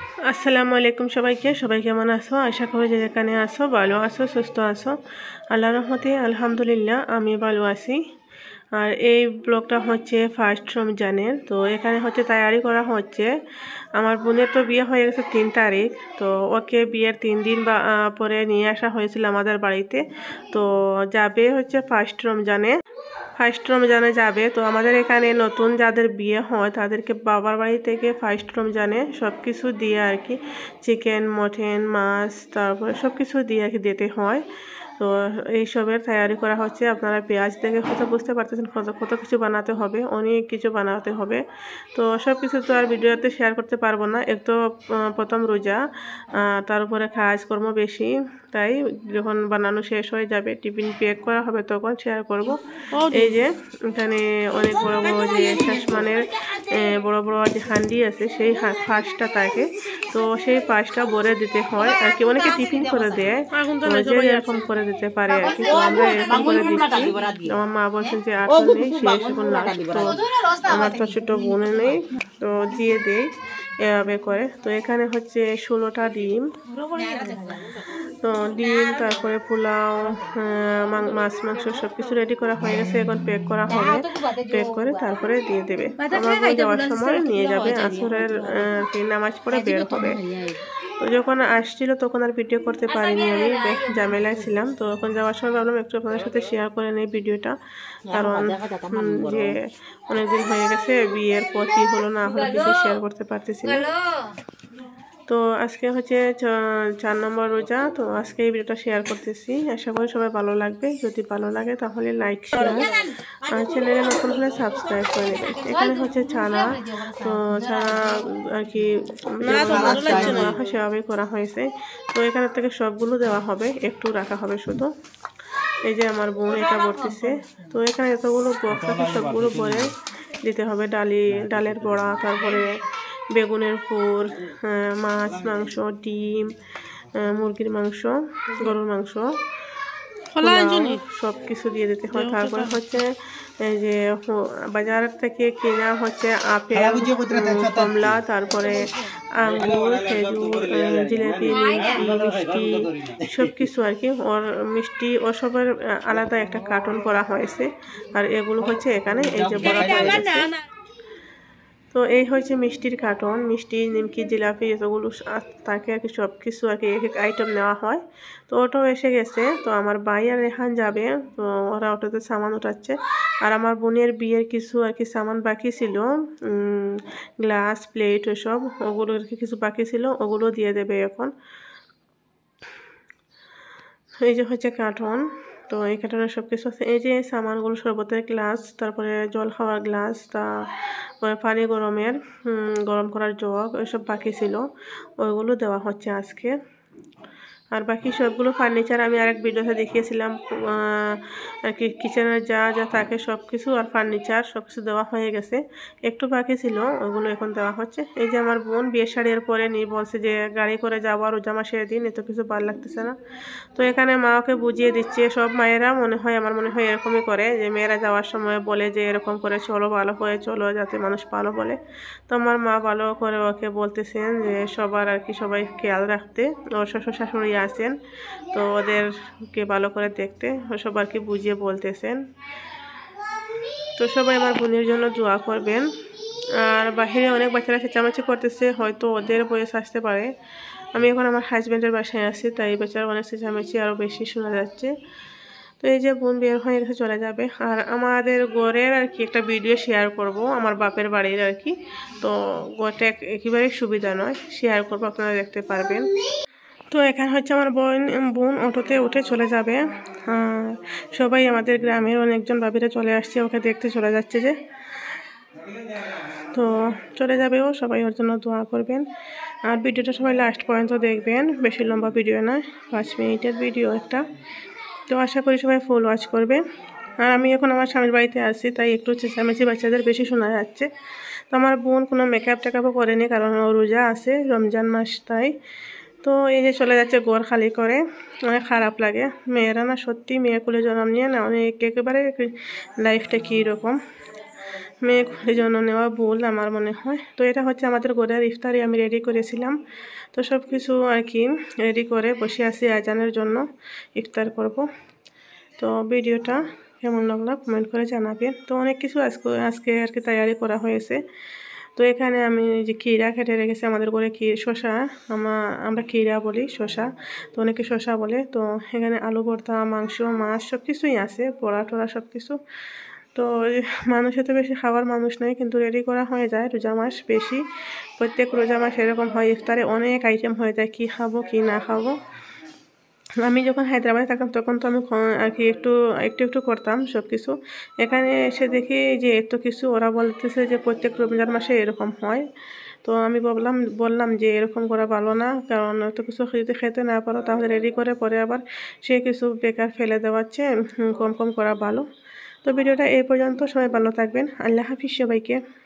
আসসালামু আলাইকুম সবাইকে। সবাই কেমন আছো? আশা করি যে যেখানে আছো ভালো আছো, সুস্থ আছো। আল্লাহর রহমতে আলহামদুলিল্লাহ আমি ভালো আছি। আর এই ব্লগটা হচ্ছে ফার্স্ট রমজানের। তো এখানে হচ্ছে তৈরি করা হচ্ছে। আমার বোনের তো বিয়ে হয়ে গেছে 3 তারিখ। তো ওকে বিয়ের 3 দিন পরে নিয়ে আসা হয়েছিল আমাদের বাড়িতে। তো যাবে হচ্ছে ফার্স্ট রমজানে যাবে। তো আমাদের এখানে নতুন যাদের বিয়ে হয় তাদেরকে বাবার বাড়ি থেকে ফার্স্ট রমজানে সব কিছু দিয়ে আর কি, চিকেন, মটন, মাছ, তারপরে সব কিছু দিয়ে আর কি দিতে হয়। তো এইসবের তৈরি করা হচ্ছে। আপনারা পেঁয়াজ দেখে হয়তো বুঝতে পারতেছেন কত কত কিছু বানাতে হবে, অনেক কিছু বানাতে হবে। তো সব কিছু তো আর ভিডিওতে শেয়ার করতে পারবো না। এক তো প্রথম রোজা, তার উপরে কাজকর্ম বেশি। তাই যখন বানানো শেষ হয়ে যাবে, টিফিন প্যাক করা হবে, তখন শেয়ার করব। এই যে এখানে অনেক বড় বড় যে শাসমানের বড় বড় যে হান্ডি আছে, সেই ফাঁসটা থাকে। তো সেই পাশটা ভরে দিতে হয় আর কি। অনেকে টিফিন করে দেয়, তো যে এরকম করে দিতে পারে আর কি। তো আমরা এরকম করে দিচ্ছি। আমার মা বলছেন যে আর তো নেই, শেষ এখন লাস্ট। তো আমার তো ছোট বোনে নেই, তো দিয়ে দেই এভাবে করে। তো এখানে হচ্ছে 16টা ডিম, তো ডিম, তারপরে পোলাও, মাছ, মাংস সব কিছু রেডি করা হয়ে গেছে। এখন প্যাক করা হবে। প্যাক করে তারপরে দিয়ে দেবে। আমার বোন যাওয়ার সময় নিয়ে যাবে। আসরের নামাজ পড়ে বের হবে। তো যখন আসছিল তখন আর ভিডিও করতে পারিনি, আমি ঝামেলায় ছিলাম। তো এখন যাওয়ার সময় ভাবলাম একটু আপনাদের সাথে শেয়ার করে নেই ভিডিওটা, কারণ যে অনেকদিন হয়ে গেছে, বিয়ের পর কী হলো না হলো কিছু শেয়ার করতে পারতেছি না। তো আজকে হচ্ছে 4 নম্বর রোজা। তো আজকে এই ভিডিওটা শেয়ার করতেছি। আশা করি সবাই ভালো লাগবে। যদি ভালো লাগে তাহলে লাইক, শেয়ার, আর চ্যানেলে নতুন হলে সাবস্ক্রাইব করে নেবেন। এখানে হচ্ছে ছানা। তো ছানা আর কি সেভাবে করা হয়েছে। তো এখান থেকে সবগুলো দেওয়া হবে, একটু রাখা হবে শুধু। এই যে আমার বোন এটা ভরতেছে। তো এখানে এতগুলো বক্স আছে, সবগুলো ভরে দিতে হবে। ডালের বড়া, তারপরে বেগুনের পুর, মাছ, মাংস, ডিম, মুরগির মাংস, গরুর মাংস, সব কিছু দিয়ে দিতে হয়। তারপরে হচ্ছে এই যে বাজার থেকে কেনা হচ্ছে আপেল, কমলা, তারপরে আঙ্গুর, খেজুর, জিলেপি, মিষ্টি সব কিছু আর কি। ওর মিষ্টি ও সবের আলাদা একটা কার্টন করা হয়েছে। আর এগুলো হচ্ছে এখানে এই যে বড় হয়ে গেছে। তো এই হচ্ছে মিষ্টির কার্টন। মিষ্টি, নিমকি, জিলাপি এগুলো থাকে আর কি। সব কিছু আর কি এক এক আইটেম নেওয়া হয়। তো ওটাও এসে গেছে। তো আমার ভাই আর রেহান যাবে, তো ওরা ওটাতে সামান উঠাচ্ছে। আর আমার বোনের বিয়ের কিছু আর কি সামান বাকি ছিল, গ্লাস, প্লেট, ওসব ওগুলো আর কি কিছু বাকি ছিল, ওগুলো দিয়ে দেবে এখন। এই যে হচ্ছে কার্টন। তো এই কার্টনে সব কিছু আছে। এই যে সামানগুলো, শরবতের গ্লাস, তারপরে জল খাওয়ার গ্লাস, তারপরে পানি গরম করার জগ, ওইসব বাকি ছিল, ওইগুলো দেওয়া হচ্ছে আজকে। আর বাকি সবগুলো ফার্নিচার আমি আরেক ভিডিওতে দেখিয়েছিলাম আর কি। কিচেনের যা যা থাকে সব কিছু আর ফার্নিচার সব কিছু দেওয়া হয়ে গেছে, একটু বাকি ছিল, ওগুলো এখন দেওয়া হচ্ছে। এই যে আমার বোন বিয়ের শাড়ির পরে নিয়ে বলছে যে গাড়ি করে যাওয়া রোজা মাসের দিন, এত কিছু ভালো লাগতেছে না। তো এখানে মা ওকে বুঝিয়ে দিচ্ছে। সব মায়েরা আমার মনে হয় এরকমই করে, যে মেয়েরা যাওয়ার সময় বলে যে এরকম করে চলো, ভালো করে চলো, যাতে মানুষ ভালো বলে। তো আমার মা ভালো করে ওকে বলতেছেন যে সবার আর কি, সবাই খেয়াল রাখতে। ওর শ্বশুর শাশুড়ি আছেন, তো ওদেরকে ভালো করে দেখতে, সব আর কি বুঝিয়ে বলতেছেন। তো সবাই আমার বোনের জন্য দোয়া করবেন। আর বাহিরে অনেক বাচ্চারা চেঁচামেচি করতেছে, হয়তো ওদের বয়স আসতে পারে। আমি এখন আমার হাজব্যান্ডের বাসায় আছি, তাই বাচ্চারা অনেক চেঁচামেচি আরও বেশি শোনা যাচ্ছে। তো এই যে বোন বের হয়ে গেছে, চলে যাবে। আর আমাদের ঘরের আর কি একটা ভিডিও শেয়ার করব, আমার বাপের বাড়ির আর কি। তো ঘরটা একেবারেই সুবিধা নয়, শেয়ার করবো, আপনারা দেখতে পারবেন। তো এখানে হচ্ছে আমার বোন অটোতে উঠে চলে যাবে। সবাই আমাদের গ্রামের অনেকজন ভাবিরা চলে আসছে, ওকে দেখতে চলে যাচ্ছে যে। তো চলে যাবে ও, সবাই ওর জন্য দোয়া করবেন। আর ভিডিওটা সবাই লাস্ট পর্যন্ত দেখবেন, বেশি লম্বা ভিডিও নয়, 5 মিনিটের ভিডিও একটা। তো আশা করি সবাই ফুল ওয়াচ করবে। আর আমি এখন আমার স্বামীর বাড়িতে আছি, তাই একটু চেঁচামেচি বাচ্চাদের বেশি শোনা যাচ্ছে। তো আমার বোন কোনো মেকআপ টেকআপও করেনি, কারণ ও রোজা আছে, রমজান মাস, তাই। তো এই যে চলে যাচ্ছে ঘর খালি করে, অনেক খারাপ লাগে। মেয়েরা না সত্যি, মেয়ে কোলে জন্ম নিয়ে না অনেক একেবারে লাইফটা কীরকম। মেয়ের জন্য নেওয়া ভুল আমার মনে হয়। তো এটা হচ্ছে আমাদের ঘরের ইফতারি আমি রেডি করেছিলাম। তো সব কিছু আর কি রেডি করে বসে আছি আজানের জন্য, ইফতার করব। তো ভিডিওটা কেমন লাগলো কমেন্ট করে জানাবেন। তো অনেক কিছু আজকে আর কি তৈরি করা হয়েছে। তো এখানে আমি যে ক্ষীরা কেটে রেখেছি, আমাদের ঘরে শসা, আমরা ক্ষীরা বলি, শসা তো অনেকে শসা বলে। তো এখানে আলু ভর্তা, মাংস, মাছ সব কিছুই আছে, পোড়া টোড়া সব কিছু। তো মানুষের তো বেশি খাওয়ার মানুষ নেই, কিন্তু রেডি করা হয়ে যায় রোজা মাস বেশি। প্রত্যেক রোজা মাস এরকম হয়, ইফতারে অনেক আইটেম হয়ে যায়, কি খাবো কি না খাবো। আমি যখন হায়দ্রাবাদে থাকতাম তখন তো আমি আর কি একটু একটু একটু করতাম সব কিছু। এখানে এসে দেখি যে এত কিছু, ওরা বলতেছে যে প্রত্যেক রমজান মাসে এরকম হয়। তো আমি বললাম যে এরকম করা ভালো না, কারণ এত কিছু যদি খেতে না পারো তাহলে রেডি করে পরে আবার সে কিছু বেকার ফেলে দেওয়ার চেয়ে কম কম করা ভালো। তো ভিডিওটা এই পর্যন্ত, সবাই ভালো থাকবেন, আল্লাহ হাফিজ সবাইকে।